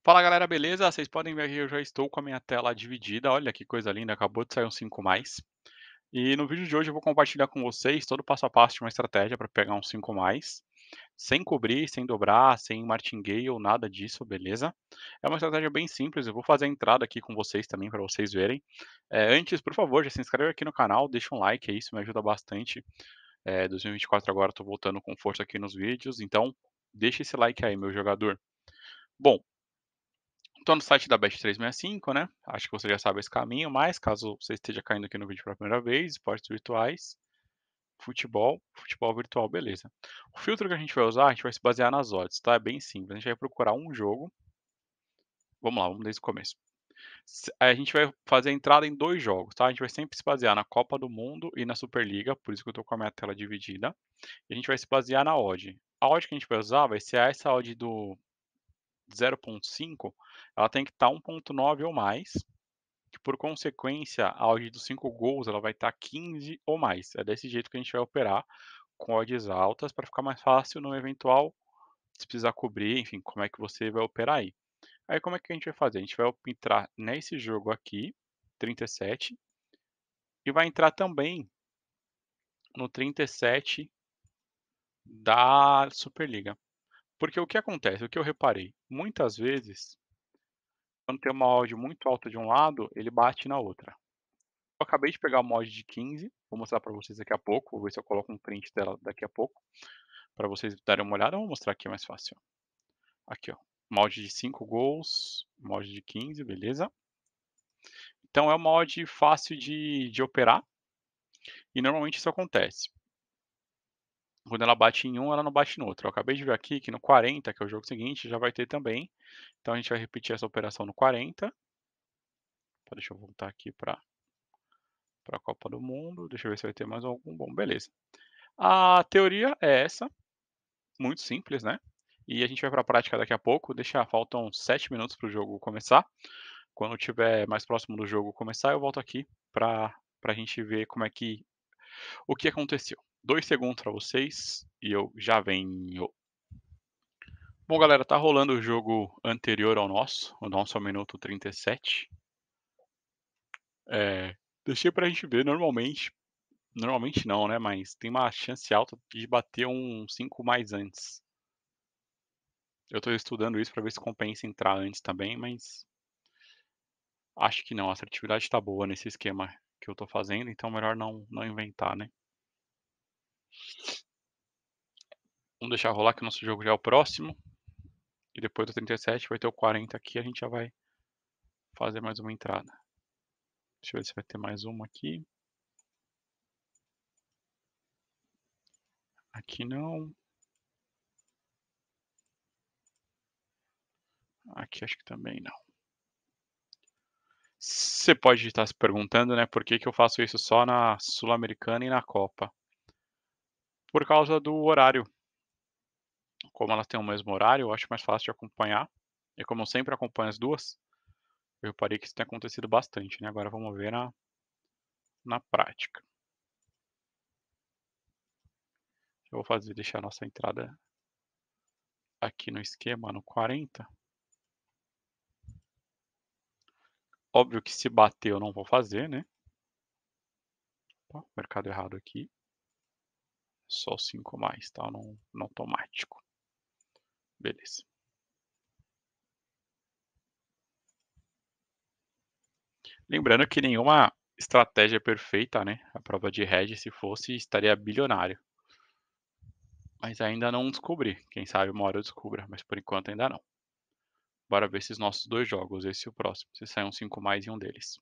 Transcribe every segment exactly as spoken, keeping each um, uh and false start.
Fala galera, beleza? Vocês podem ver que eu já estou com a minha tela dividida. Olha que coisa linda, acabou de sair um cinco mais. E no vídeo de hoje eu vou compartilhar com vocês todo o passo a passo de uma estratégia para pegar um cinco mais, sem cobrir, sem dobrar, sem martingale ou nada disso, beleza? É uma estratégia bem simples, eu vou fazer a entrada aqui com vocês também para vocês verem. É, antes, por favor, já se inscreve aqui no canal, deixa um like, aí, isso me ajuda bastante. É, dois mil e vinte e quatro agora estou voltando com força aqui nos vídeos, então deixa esse like aí, meu jogador. Bom, tô no site da Bet trezentos e sessenta e cinco, né, acho que você já sabe esse caminho, mas caso você esteja caindo aqui no vídeo pela primeira vez, esportes virtuais, futebol, futebol virtual, beleza. O filtro que a gente vai usar, a gente vai se basear nas odds, tá, é bem simples, a gente vai procurar um jogo. Vamos lá, vamos desde o começo. Se a gente vai fazer a entrada em dois jogos, tá, a gente vai sempre se basear na Copa do Mundo e na Superliga, por isso que eu tô com a minha tela dividida, e a gente vai se basear na odd. A odd que a gente vai usar vai ser essa odd do zero ponto cinco, ela tem que estar um ponto nove ou mais, que por consequência a odd dos cinco gols ela vai estar quinze ou mais. É desse jeito que a gente vai operar, com odds altas, para ficar mais fácil no eventual, se precisar cobrir, enfim, como é que você vai operar aí. Aí como é que a gente vai fazer? A gente vai entrar nesse jogo aqui, trinta e sete, e vai entrar também no trinta e sete da Superliga. Porque o que acontece, o que eu reparei, muitas vezes, quando tem uma odd muito alta de um lado, ele bate na outra. Eu acabei de pegar uma odd de quinze, vou mostrar para vocês daqui a pouco, vou ver se eu coloco um print dela daqui a pouco, para vocês darem uma olhada. Vou mostrar aqui mais fácil. Aqui, ó, uma odd de cinco gols, uma odd de quinze, beleza. Então é uma odd fácil de de operar, e normalmente isso acontece. Quando ela bate em um, ela não bate no outro. Eu acabei de ver aqui que no quarenta, que é o jogo seguinte, já vai ter também. Então a gente vai repetir essa operação no quarenta. Deixa eu voltar aqui para para a Copa do Mundo, deixa eu ver se vai ter mais algum. Bom, beleza. A teoria é essa, muito simples, né, e a gente vai para a prática daqui a pouco. Deixa, faltam sete minutos para o jogo começar. Quando tiver mais próximo do jogo começar, eu volto aqui para para a gente ver como é que o que aconteceu. Dois segundos para vocês e eu já venho. Bom galera, tá rolando o jogo anterior ao nosso, o nosso é o minuto trinta e sete. É, deixei pra gente ver normalmente, normalmente não, né, mas tem uma chance alta de bater um cinco mais antes. Eu tô estudando isso pra ver se compensa entrar antes também, mas acho que não, a assertividade tá boa nesse esquema que eu tô fazendo, então melhor não não inventar, né. Vamos deixar rolar que o nosso jogo já é o próximo, e depois do trinta e sete vai ter o quarenta aqui, a gente já vai fazer mais uma entrada. Deixa eu ver se vai ter mais uma aqui. Aqui não. Aqui acho que também não. Você pode estar se perguntando, né, por que que eu faço isso só na Sul-Americana e na Copa. Por causa do horário. Como elas têm o mesmo horário, eu acho mais fácil de acompanhar. E como eu sempre acompanho as duas, eu reparei que isso tem acontecido bastante, né. Agora vamos ver na na prática. Eu vou fazer deixar a nossa entrada aqui no esquema no quarenta. Óbvio que se bater eu não vou fazer, né. Opa, mercado errado aqui. Só o cinco mais, tá, no no automático. Beleza. Lembrando que nenhuma estratégia é perfeita, né, a prova de hedge, se fosse, estaria bilionário. Mas ainda não descobri, quem sabe uma hora eu descubra, mas por enquanto ainda não. Bora ver esses nossos dois jogos, esse e o próximo, se sair um cinco mais em um deles.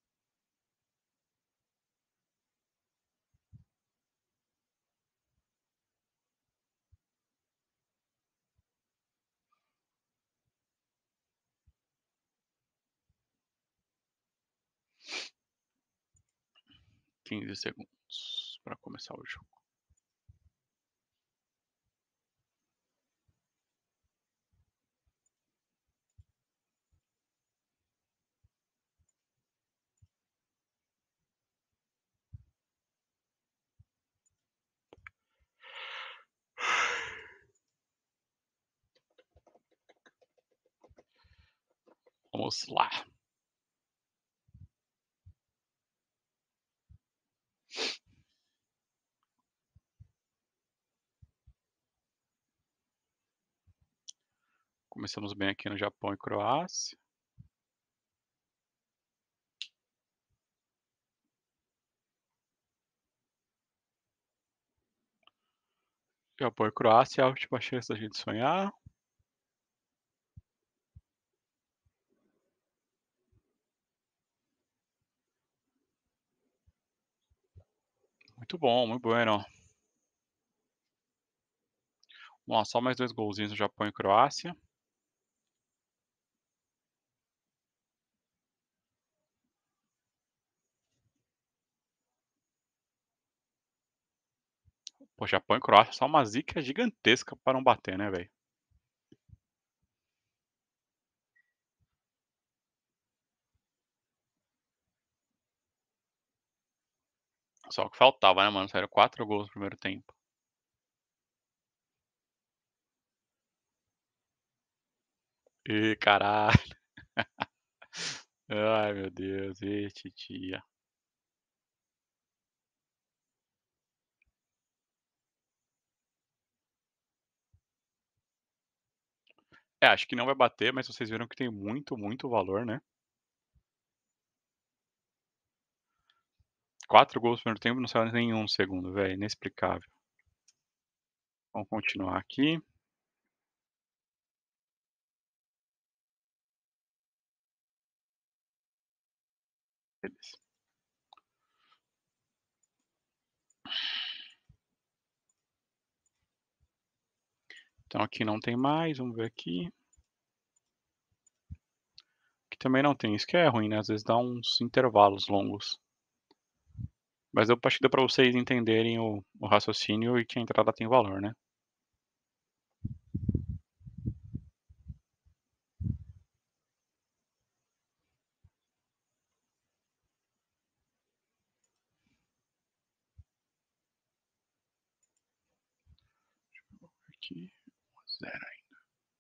quinze segundos para começar o jogo. Vamos lá. Começamos bem aqui no Japão e Croácia. Japão e Croácia é a última chance da gente sonhar. Muito bom, muito bueno. Vamos lá, só mais dois golzinhos no Japão e Croácia. Pô, Japão e Croácia, só uma zica gigantesca para não bater, né, velho? Só o que faltava, né, mano? Saíram quatro gols no primeiro tempo. Ih, caralho. Ai, meu Deus. Ih, titia. É, acho que não vai bater, mas vocês viram que tem muito, muito valor, né? Quatro gols no primeiro tempo, não saiu nenhum no segundo, velho. Inexplicável. Vamos continuar aqui. Beleza. Então aqui não tem mais, vamos ver aqui. Aqui também não tem, isso que é ruim, né? Às vezes dá uns intervalos longos. Mas eu acho que dá pra vocês entenderem o, o raciocínio e que a entrada tem valor, né? Aqui, zero ainda.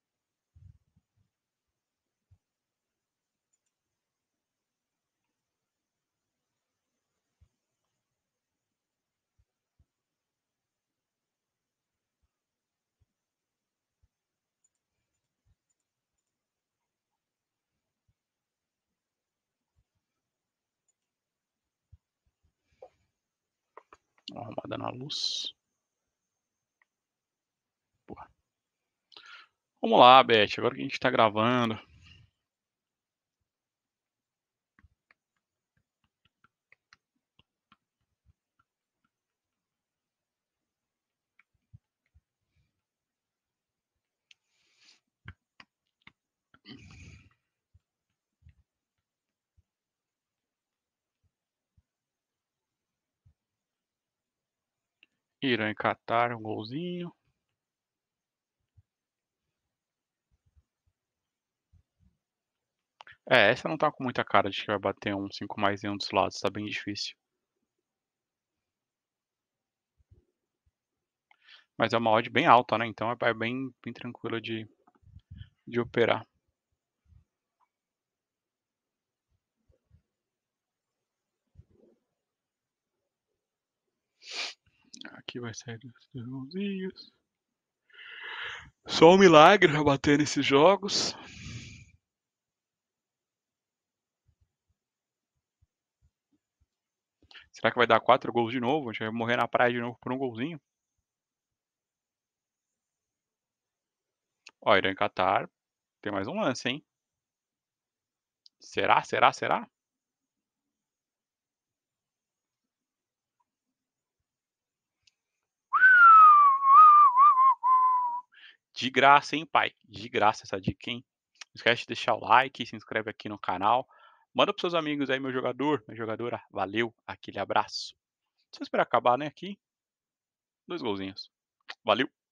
Uma arrumada na luz. Boa. Vamos lá, Beth, agora que a gente tá gravando. Irã e Catar, um golzinho. É, essa não tá com muita cara de que vai bater um cinco mais em um dos lados, tá bem difícil. Mas é uma odd bem alta, né? Então é bem, bem tranquila de, de operar. Aqui vai sair os golzinhos. Só um milagre vai bater nesses jogos. Será que vai dar quatro gols de novo? A gente vai morrer na praia de novo por um golzinho? Ó, Irã e Catar. Tem mais um lance, hein? Será, será, será? De graça, hein, pai? De graça essa dica, hein? Não esquece de deixar o like, se inscreve aqui no canal. Manda pros seus amigos aí, meu jogador, minha jogadora. Valeu, aquele abraço. Só esperar acabar, né, aqui. Dois golzinhos. Valeu.